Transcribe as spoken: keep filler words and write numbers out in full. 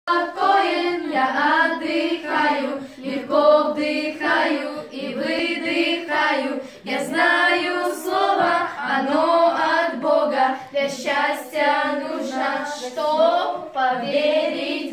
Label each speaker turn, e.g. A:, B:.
A: Спокоен я отдыхаю, легко вдыхаю и выдыхаю. Я знаю слово, оно от Бога. Для счастья нужно, чтоб поверить.